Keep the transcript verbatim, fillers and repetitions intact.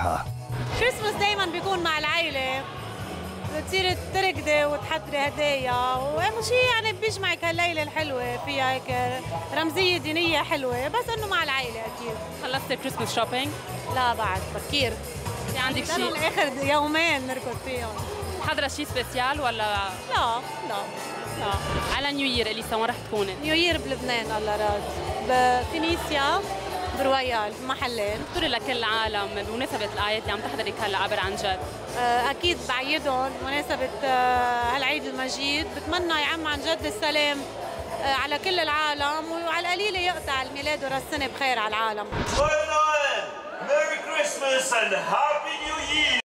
وجهها. كريسماس دايما بيكون مع العائلة، بتصير تركضي وتحضري هدايا واهم شيء يعني بيجمعك هالليلة الحلوة فيها هيك رمزية دينية حلوة، بس انه مع العائلة اكيد. خلصتي الكريسماس شوبينج؟ لا بعد بكير، في عندك شيء؟ شيء؟ اخر يومين نركض فيهم. حضرة شيء سبيسيال ولا؟ لا لا لا. على نيو يير اليسا وين رح تكوني؟ نيو يير بلبنان الله راد، بفينيسيا برويال بمحلين. دكتوري لكل العالم بمناسبة الآيات اللي عم تحضرك هلا عبر عن جد. أكيد بعيدهم بمناسبة هالعيد المجيد، بتمنى يعم عن جد السلام على كل العالم وعلى القليلة يقطع الميلاد وراس السنة بخير على العالم. Merry Christmas and Happy New Year!